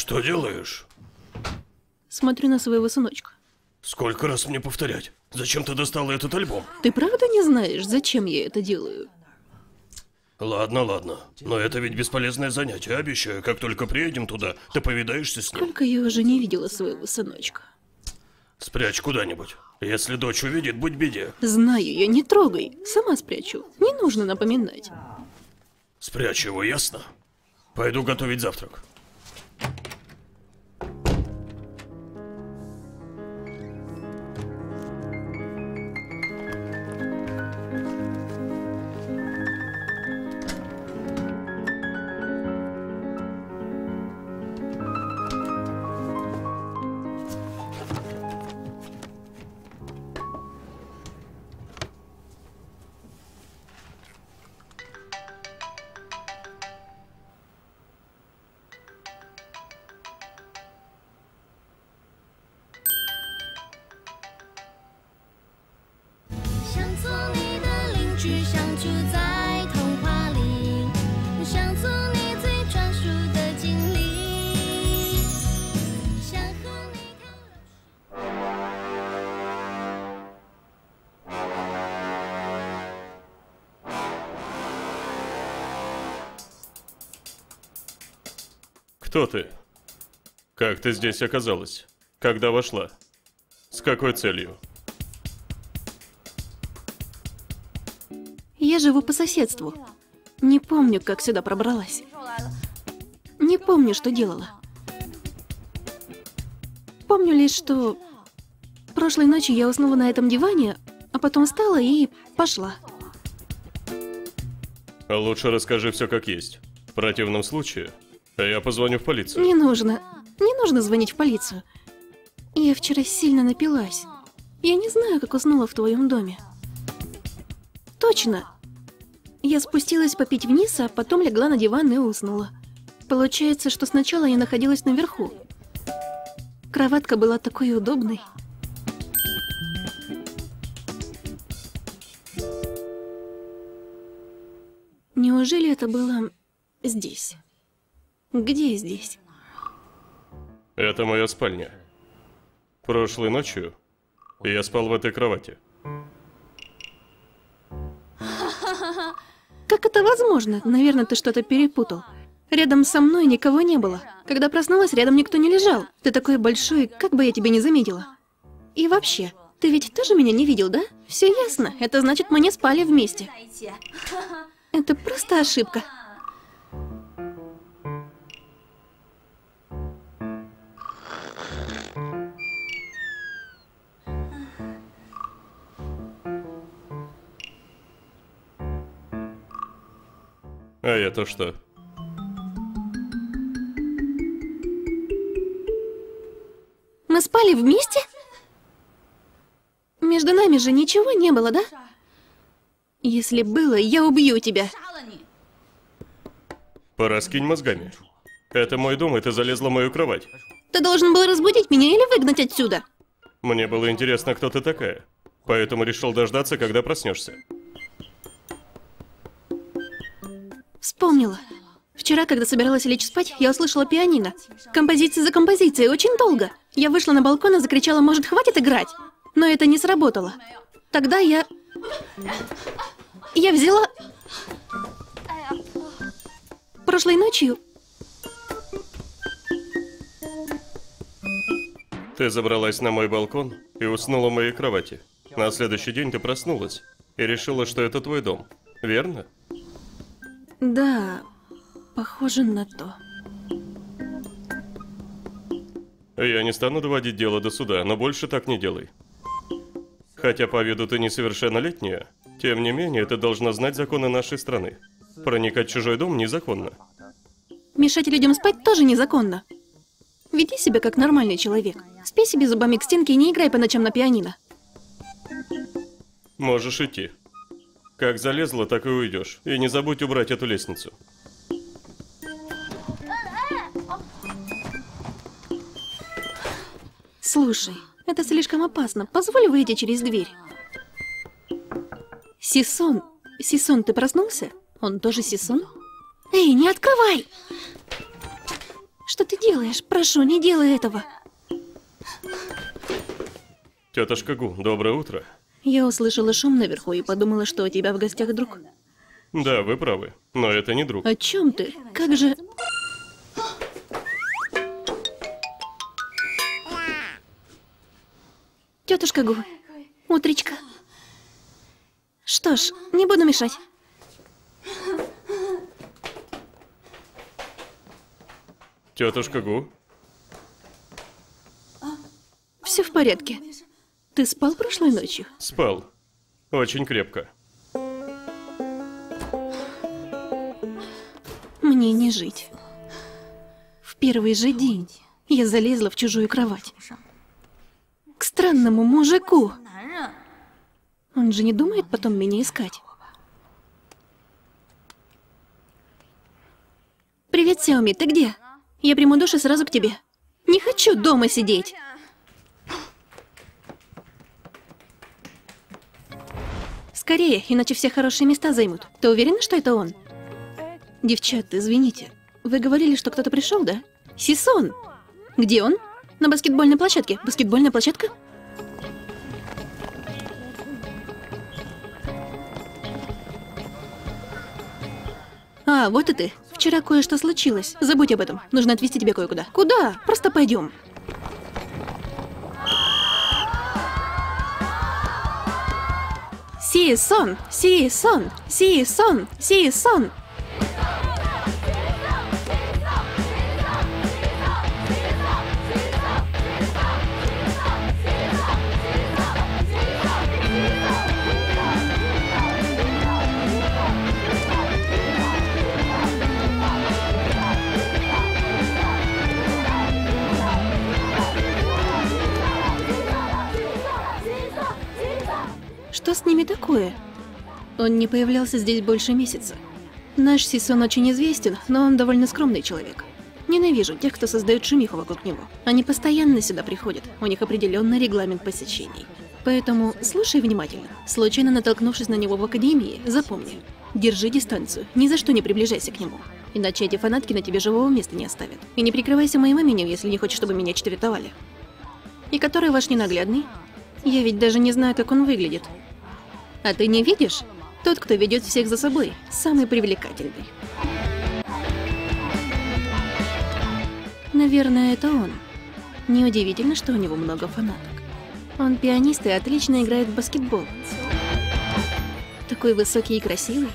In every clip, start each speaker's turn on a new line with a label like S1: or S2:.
S1: Что делаешь?
S2: Смотрю на своего сыночка.
S1: Сколько раз мне повторять? Зачем ты достала этот альбом?
S2: Ты правда не знаешь, зачем я это делаю?
S1: Ладно, ладно. Но это ведь бесполезное занятие. Обещаю, как только приедем туда, ты повидаешься с ним.
S2: Сколько я уже не видела своего сыночка.
S1: Спрячь куда-нибудь. Если дочь увидит, будь беде.
S2: Знаю я, не трогай. Сама спрячу. Не нужно напоминать.
S1: Спрячь его, ясно? Пойду готовить завтрак.
S3: Кто ты? Как ты здесь оказалась? Когда вошла? С какой целью?
S2: Я живу по соседству. Не помню, как сюда пробралась. Не помню, что делала. Помню лишь, что прошлой ночью я уснула на этом диване, а потом встала и пошла.
S3: Лучше расскажи все как есть. В противном случае я позвоню в полицию.
S2: Не нужно. Не нужно звонить в полицию. Я вчера сильно напилась. Я не знаю, как уснула в твоем доме. Точно. Я спустилась попить вниз, а потом легла на диван и уснула. Получается, что сначала я находилась наверху. Кроватка была такой удобной. Неужели это было здесь? Где здесь?
S3: Это моя спальня. Прошлой ночью я спал в этой кровати.
S2: Как это возможно? Наверное, ты что-то перепутал. Рядом со мной никого не было. Когда проснулась, рядом никто не лежал. Ты такой большой, как бы я тебя не заметила. И вообще, ты ведь тоже меня не видел, да? Все ясно. Это значит, мы не спали вместе. Это просто ошибка.
S3: А это что?
S2: Мы спали вместе? Между нами же ничего не было, да? Если было, я убью тебя.
S3: Пораскинь мозгами. Это мой дом, и ты залезла в мою кровать.
S2: Ты должен был разбудить меня или выгнать отсюда.
S3: Мне было интересно, кто ты такая. Поэтому решил дождаться, когда проснешься.
S2: Вспомнила. Вчера, когда собиралась лечь спать, я услышала пианино. Композиция за композицией, очень долго. Я вышла на балкон и закричала, может, хватит играть? Но это не сработало. Тогда я взяла... Прошлой ночью...
S3: Ты забралась на мой балкон и уснула в моей кровати. На следующий день ты проснулась и решила, что это твой дом. Верно?
S2: Да, похоже на то.
S3: Я не стану доводить дело до суда, но больше так не делай. Хотя по виду ты несовершеннолетняя, тем не менее ты должна знать законы нашей страны. Проникать в чужой дом незаконно.
S2: Мешать людям спать тоже незаконно. Веди себя как нормальный человек. Спи себе зубами к стенке и не играй по ночам на пианино.
S3: Можешь идти. Как залезла, так и уйдешь. И не забудь убрать эту лестницу.
S2: Слушай, это слишком опасно. Позволь выйти через дверь. Сисон. Сисон, ты проснулся? Он тоже Сисон? Эй, не открывай! Что ты делаешь? Прошу, не делай этого.
S3: Тетушка Гу, доброе утро.
S2: Я услышала шум наверху и подумала, что у тебя в гостях друг.
S3: Да, вы правы, но это не друг.
S2: О чем ты? Как же... Тетушка Гу, утречка. Что ж, не буду мешать.
S3: Тетушка Гу?
S2: Все в порядке. Ты спал прошлой ночью?
S3: Спал. Очень крепко.
S2: Мне не жить. В первый же день я залезла в чужую кровать. К странному мужику. Он же не думает потом меня искать. Привет, Сяоми, ты где? Я приму душ и сразу к тебе. Не хочу дома сидеть. Скорее, иначе все хорошие места займут. Ты уверена, что это он? Девчат, извините. Вы говорили, что кто-то пришел, да? Сисон! Где он? На баскетбольной площадке. Баскетбольная площадка? А, вот и ты. Вчера кое-что случилось. Забудь об этом. Нужно отвезти тебя кое-куда. Куда? Просто пойдем. Сисон! Сисон! Сисон! Сисон! Что с ними такое? Он не появлялся здесь больше месяца. Наш Сисон очень известен, но он довольно скромный человек. Ненавижу тех, кто создает шумиху вокруг него. Они постоянно сюда приходят, у них определенный регламент посещений. Поэтому слушай внимательно. Случайно натолкнувшись на него в академии, запомни. Держи дистанцию, ни за что не приближайся к нему. Иначе эти фанатки на тебе живого места не оставят. И не прикрывайся моим именем, если не хочешь, чтобы меня четвертовали. И который ваш ненаглядный? Я ведь даже не знаю, как он выглядит. А ты не видишь? Тот, кто ведет всех за собой, самый привлекательный. Наверное, это он. Неудивительно, что у него много фанаток. Он пианист и отлично играет в баскетбол. Такой высокий и красивый.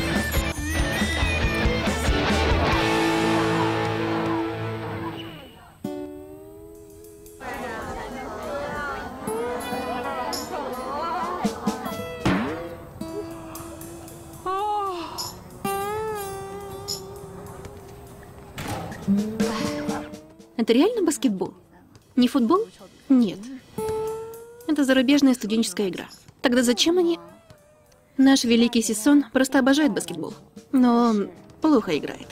S2: Это реально баскетбол? Не футбол? Нет. Это зарубежная студенческая игра. Тогда зачем они... Наш великий Сисон просто обожает баскетбол. Но он плохо играет.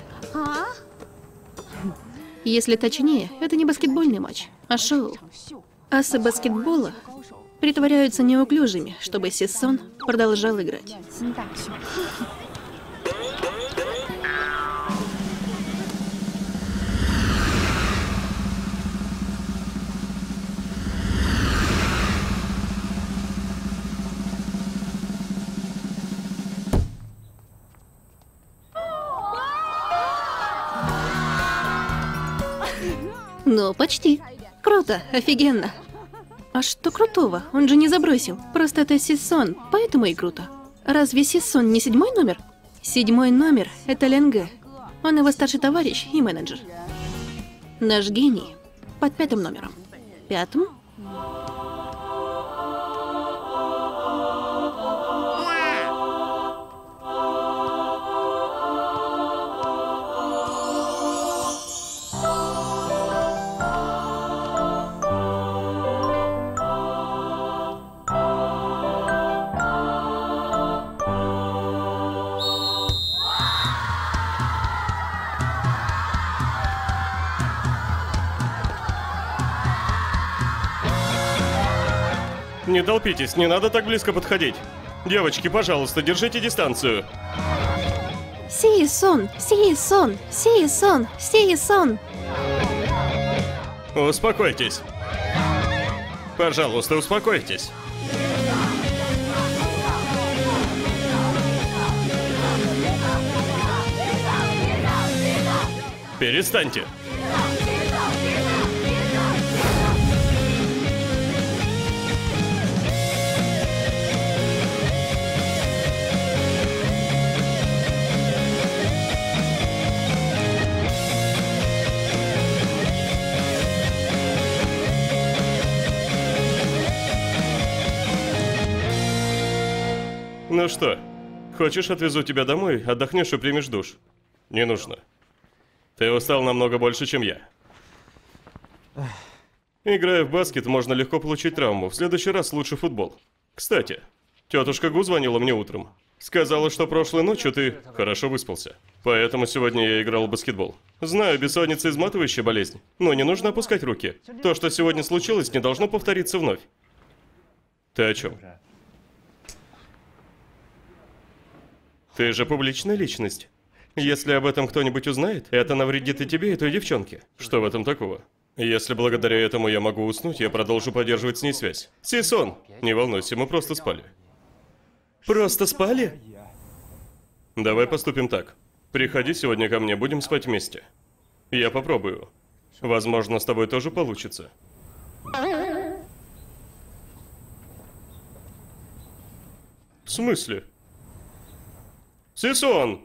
S2: Если точнее, это не баскетбольный матч, а шоу. Асы баскетбола притворяются неуклюжими, чтобы Сисон продолжал играть. Ну, почти. Круто, офигенно. А что крутого? Он же не забросил. Просто это Сисон, поэтому и круто. Разве Сисон не 7-й номер? 7-й номер — это Ленге. Он его старший товарищ и менеджер. Наш гений под 5-м номером. 5-м?
S3: Не толпитесь, не надо так близко подходить. Девочки, пожалуйста, держите дистанцию.
S2: Сиесон, Сиесон, Сиесон, Сиесон.
S3: Успокойтесь. Пожалуйста, успокойтесь. Перестаньте. Ну что, хочешь, отвезу тебя домой, отдохнешь и примешь душ? Не нужно. Ты устал намного больше, чем я. Играя в баскет, можно легко получить травму. В следующий раз лучше футбол. Кстати, тетушка Гу звонила мне утром. Сказала, что прошлой ночью ты хорошо выспался. Поэтому сегодня я играл в баскетбол. Знаю, бессонница изматывающая болезнь, но не нужно опускать руки. То, что сегодня случилось, не должно повториться вновь. Ты о чем? Ты же публичная личность. Если об этом кто-нибудь узнает, это навредит и тебе, и той девчонке. Что в этом такого? Если благодаря этому я могу уснуть, я продолжу поддерживать с ней связь. Сисон, не волнуйся, мы просто спали. Просто спали? Давай поступим так. Приходи сегодня ко мне, будем спать вместе. Я попробую. Возможно, с тобой тоже получится. В смысле? Сисон!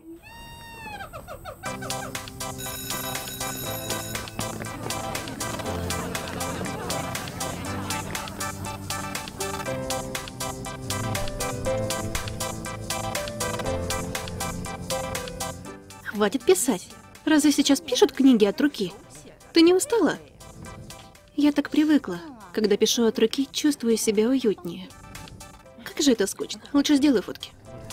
S2: Хватит писать. Разве сейчас пишут книги от руки? Ты не устала? Я так привыкла. Когда пишу от руки, чувствую себя уютнее. Как же это скучно. Лучше сделай фотки.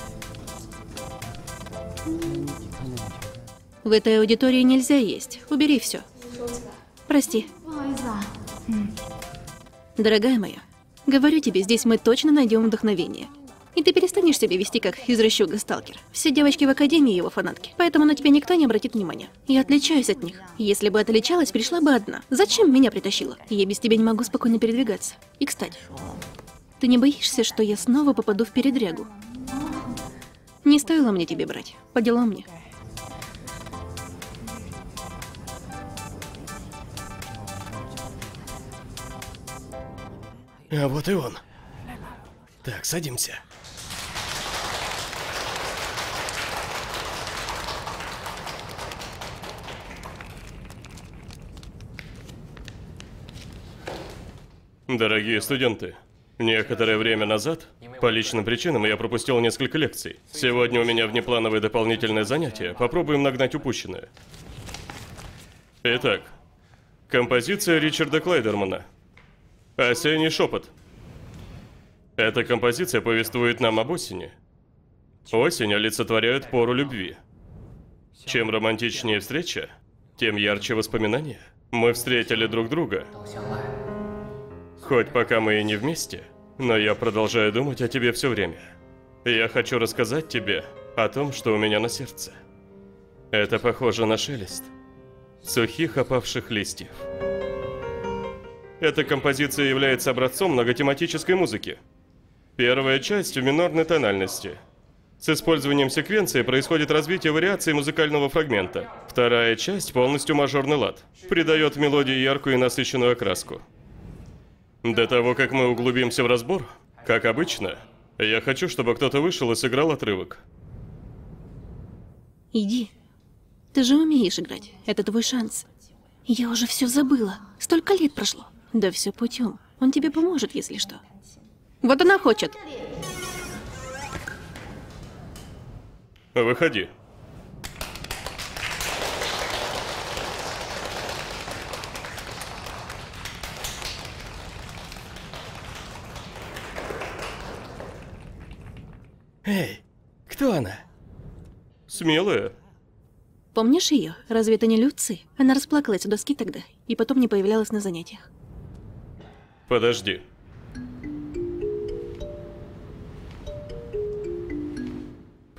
S2: В этой аудитории нельзя есть. Убери все. Прости. Дорогая моя, говорю тебе, здесь мы точно найдем вдохновение. И ты перестанешь себя вести как извращуга-сталкер. Все девочки в академии его фанатки, поэтому на тебя никто не обратит внимания. Я отличаюсь от них. Если бы отличалась, пришла бы одна. Зачем меня притащила? Я без тебя не могу спокойно передвигаться. И кстати, ты не боишься, что я снова попаду в передрягу? Не стоило мне тебе брать. По делам мне.
S1: А вот и он. Так, садимся.
S3: Дорогие студенты, некоторое время назад, по личным причинам, я пропустил несколько лекций. Сегодня у меня внеплановое дополнительное занятие. Попробуем нагнать упущенное. Итак, композиция Ричарда Клайдермана. «Осенний шепот». Эта композиция повествует нам об осени. Осень олицетворяет пору любви. Чем романтичнее встреча, тем ярче воспоминания. Мы встретили друг друга. Хоть пока мы и не вместе, но я продолжаю думать о тебе все время. Я хочу рассказать тебе о том, что у меня на сердце. Это похоже на шелест сухих опавших листьев. Эта композиция является образцом многотематической музыки. Первая часть в минорной тональности. С использованием секвенции происходит развитие вариаций музыкального фрагмента. Вторая часть полностью мажорный лад. Придает мелодии яркую и насыщенную окраску. До того, как мы углубимся в разбор, как обычно, я хочу, чтобы кто-то вышел и сыграл отрывок.
S2: Иди. Ты же умеешь играть. Это твой шанс. Я уже все забыла. Столько лет прошло. Да все путем. Он тебе поможет, если что. Вот она хочет.
S3: Выходи.
S1: Эй, кто она?
S3: Смелая.
S2: Помнишь ее? Разве это не Люци? Она расплакалась у доски тогда, и потом не появлялась на занятиях.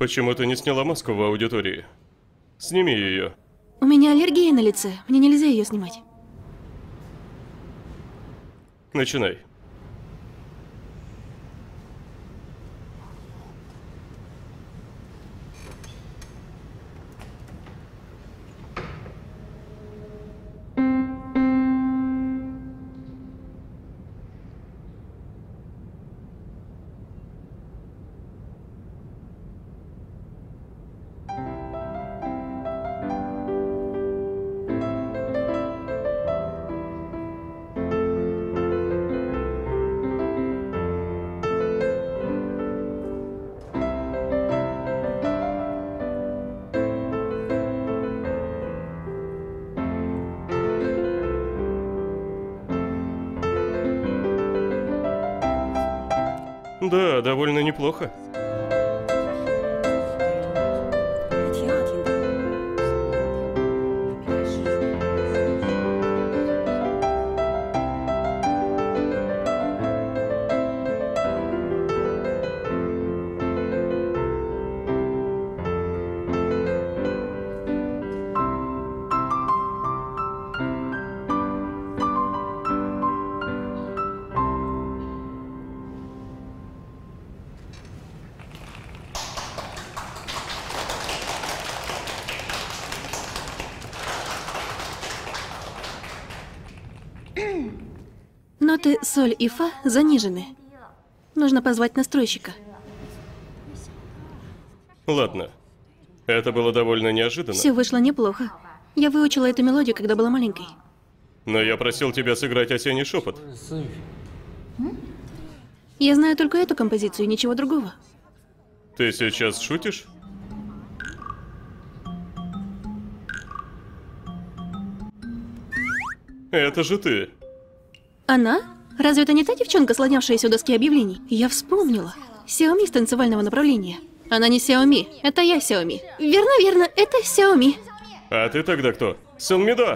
S3: Почему ты не сняла маску в аудитории? Сними ее.
S2: У меня аллергия на лице, мне нельзя ее снимать.
S3: Начинай. Да, довольно неплохо.
S2: Ноты соль и фа занижены. Нужно позвать настройщика.
S3: Ладно. Это было довольно неожиданно.
S2: Все вышло неплохо. Я выучила эту мелодию, когда была маленькой.
S3: Но я просил тебя сыграть осенний шепот.
S2: Я знаю только эту композицию и ничего другого.
S3: Ты сейчас шутишь? Это же ты.
S2: Она? Разве это не та девчонка, слонявшаяся у доски объявлений? Я вспомнила. Xiaomi с танцевального направления. Она не Xiaomi, это я Xiaomi. Верно, верно, это Xiaomi.
S3: А ты тогда кто? Сын Мидо.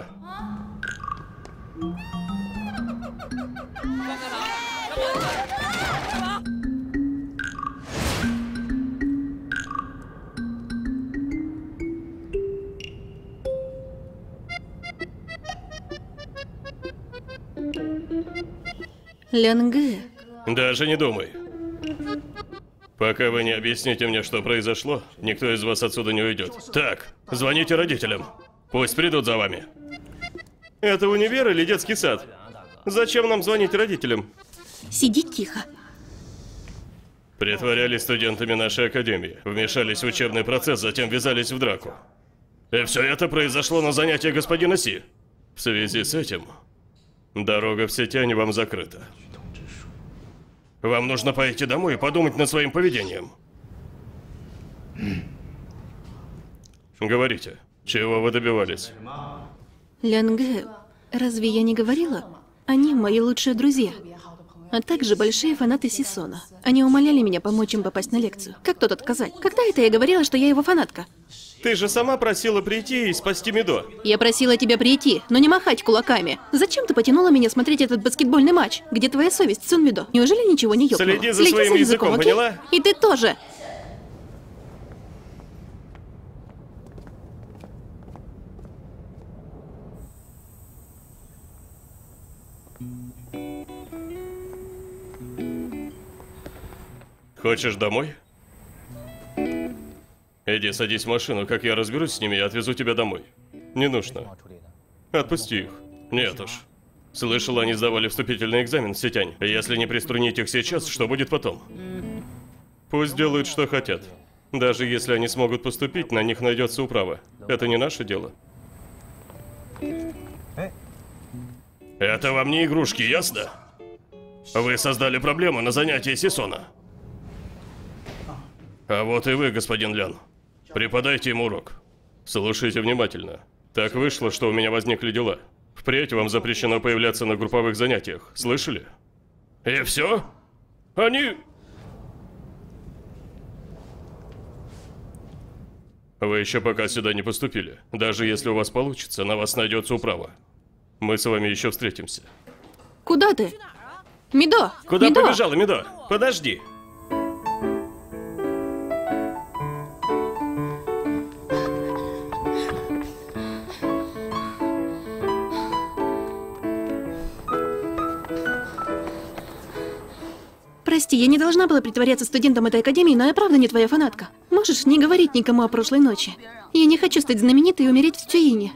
S2: Лянгэ.
S3: Даже не думай. Пока вы не объясните мне, что произошло, никто из вас отсюда не уйдет. Так, звоните родителям. Пусть придут за вами. Это универ или детский сад? Зачем нам звонить родителям?
S2: Сиди тихо.
S3: Притворялись студентами нашей академии, вмешались в учебный процесс, затем ввязались в драку. И все это произошло на занятии господина Си. В связи с этим, дорога в Сетянь вам закрыта. Вам нужно пойти домой и подумать над своим поведением. Говорите, чего вы добивались?
S2: Лянгэ, разве я не говорила? Они мои лучшие друзья. А также большие фанаты Сисона. Они умоляли меня помочь им попасть на лекцию. Как тут отказать? Когда это я говорила, что я его фанатка?
S3: Ты же сама просила прийти и спасти Мидо.
S2: Я просила тебя прийти, но не махать кулаками. Зачем ты потянула меня смотреть этот баскетбольный матч? Где твоя совесть, Цунмидо? Неужели ничего не ёкнуло?
S3: Следи за своим языком,
S2: окей?
S3: поняла?
S2: И ты тоже.
S3: Хочешь домой? Иди, садись в машину, как я разберусь с ними, я отвезу тебя домой. Не нужно. Отпусти их. Нет уж. Слышал, они сдавали вступительный экзамен в Сетянь. Если не приструнить их сейчас, что будет потом? Пусть делают, что хотят. Даже если они смогут поступить, на них найдется управа. Это не наше дело. Это вам не игрушки, ясно? Вы создали проблему на занятии Сисона. А вот и вы, господин Лян. Преподайте ему урок. Слушайте внимательно. Так вышло, что у меня возникли дела. Впредь вам запрещено появляться на групповых занятиях. Слышали? И все? Они... Вы еще пока сюда не поступили. Даже если у вас получится, на вас найдется управа. Мы с вами еще встретимся.
S2: Куда ты? Мидо!
S3: Куда
S2: Мидо!
S3: побежала, Мидо? Подожди.
S2: Прости, я не должна была притворяться студентом этой академии, но я правда не твоя фанатка. Можешь не говорить никому о прошлой ночи. Я не хочу стать знаменитой и умереть в Цюине.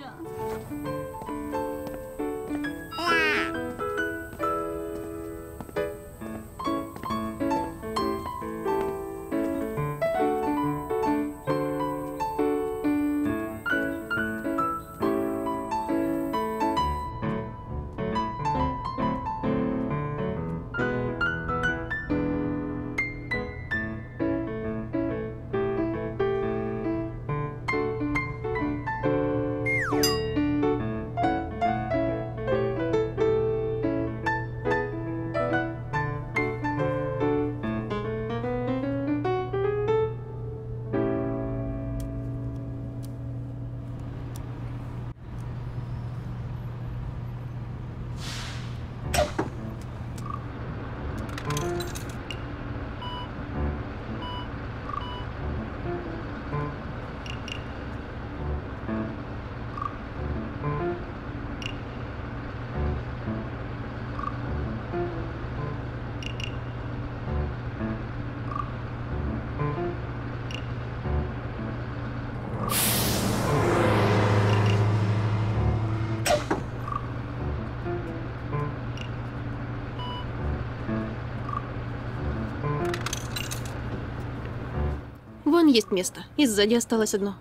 S2: Вон есть место, и сзади осталось одно.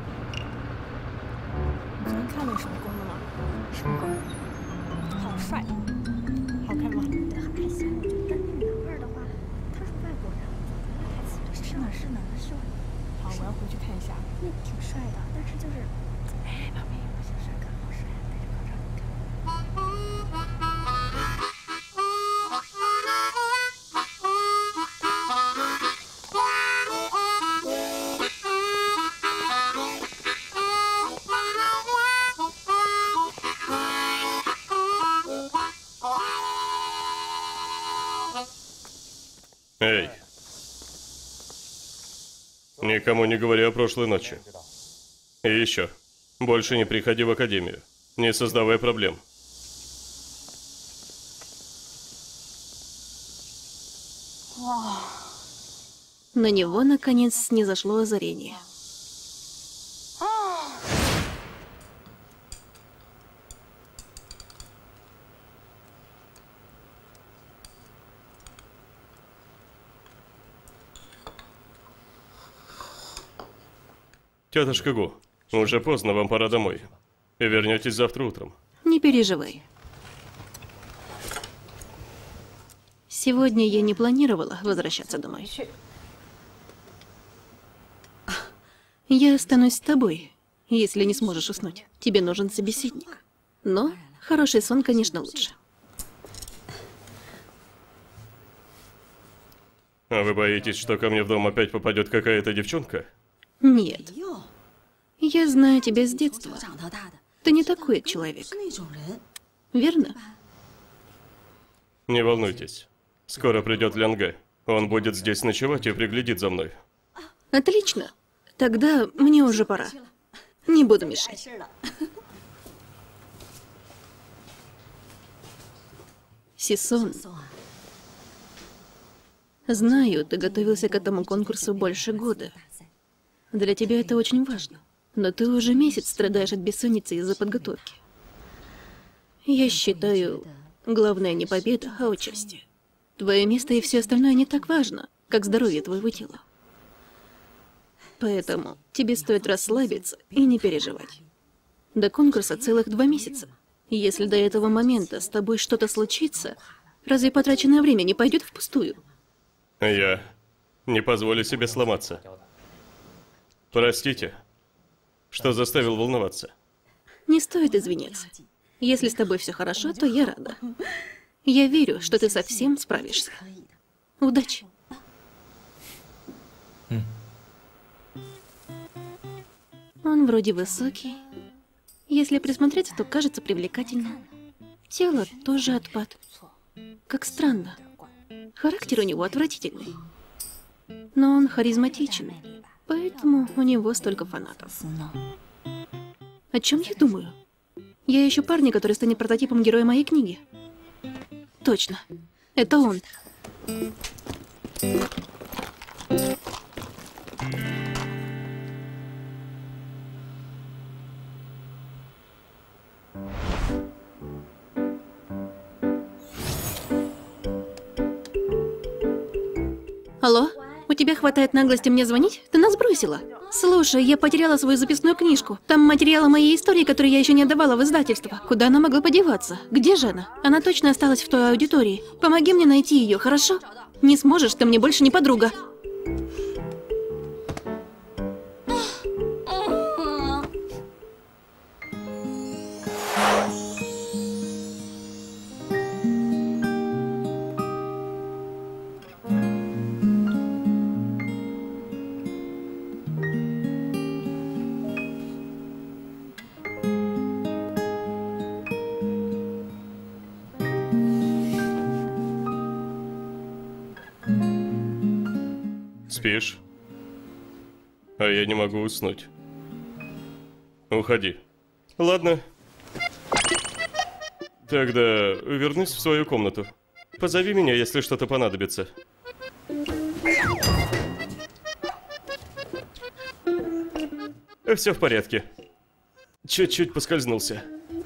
S4: 昨天看那什么公了吗？什么公？他好帅，好看吗？还行，我觉得那个男二的话，他是外国人，咱俩台词是呢是呢是。好，我要回去看一下。那挺帅的，但是就是，哎，旁边有个小帅哥，好帅，戴着口罩，你看。
S3: Эй. Никому не говори о прошлой ночи. И еще. Больше не приходи в академию. Не создавай проблем.
S2: На него, наконец, снизошло озарение.
S3: Тетушка Гу, уже поздно, вам пора домой. И вернетесь завтра утром.
S2: Не переживай. Сегодня я не планировала возвращаться домой. Я останусь с тобой, если не сможешь уснуть. Тебе нужен собеседник. Но хороший сон, конечно, лучше.
S3: А вы боитесь, что ко мне в дом опять попадет какая-то девчонка?
S2: Нет. Я знаю тебя с детства. Ты не такой человек. Верно?
S3: Не волнуйтесь. Скоро придет Лянге. Он будет здесь ночевать и приглядит за мной.
S2: Отлично. Тогда мне уже пора. Не буду мешать. Сисон. Знаю, ты готовился к этому конкурсу больше года. Для тебя это очень важно. Но ты уже месяц страдаешь от бессонницы из-за подготовки. Я считаю, главное не победа, а участие. Твое место и все остальное не так важно, как здоровье твоего тела. Поэтому тебе стоит расслабиться и не переживать. До конкурса целых 2 месяца. И если до этого момента с тобой что-то случится, разве потраченное время не пойдет впустую?
S3: Я не позволю себе сломаться. Простите, что заставил волноваться.
S2: Не стоит извиняться. Если с тобой все хорошо, то я рада. Я верю, что ты совсем справишься. Удачи. Он вроде высокий. Если присмотреться, то кажется привлекательным. Тело тоже отпад. Как странно. Характер у него отвратительный. Но он харизматичен. Поэтому у него столько фанатов. О чем я думаю? Я ищу парня, который станет прототипом героя моей книги. Точно. Это он. Алло? У тебя хватает наглости мне звонить? Ты нас бросила. Слушай, я потеряла свою записную книжку. Там материалы моей истории, которые я еще не отдавала в издательство. Куда она могла подеваться? Где же она? Она точно осталась в той аудитории. Помоги мне найти ее, хорошо? Не сможешь, ты мне больше не подруга.
S3: Спишь? А я не могу уснуть. Уходи. Ладно. Тогда вернусь в свою комнату. Позови меня, если что-то понадобится. Все в порядке. Чуть-чуть поскользнулся.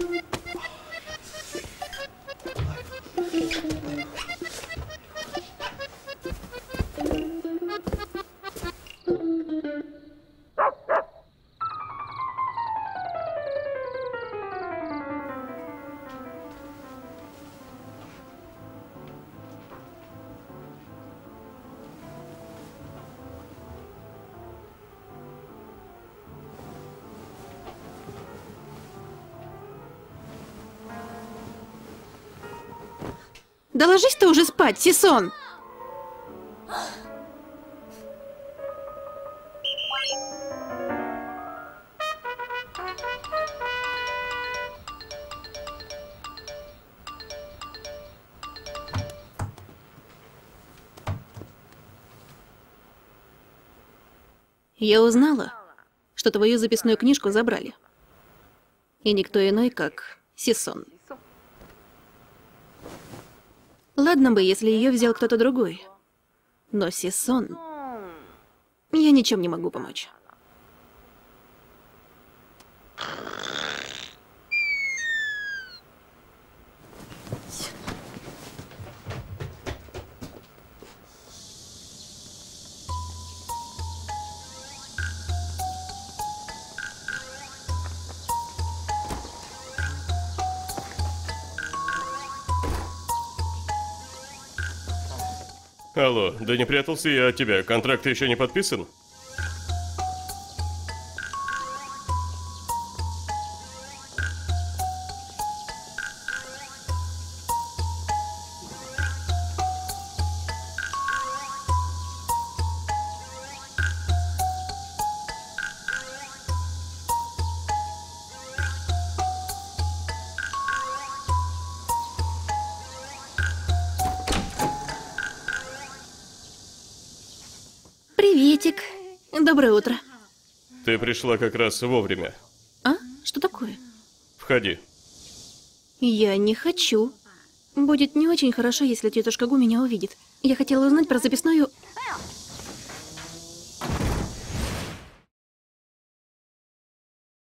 S2: Да ложись ты уже спать, Сисон! Я узнала, что твою записную книжку забрали. И никто иной, как Сисон. Ладно бы, если ее взял кто-то другой. Но Сисон... Я ничем не могу помочь.
S3: Алло, да не прятался я от тебя. Контракт еще не подписан?
S2: Приветик. Доброе утро.
S3: Ты пришла как раз вовремя.
S2: А? Что такое?
S3: Входи.
S2: Я не хочу. Будет не очень хорошо, если тетушка Гу меня увидит. Я хотела узнать про записную...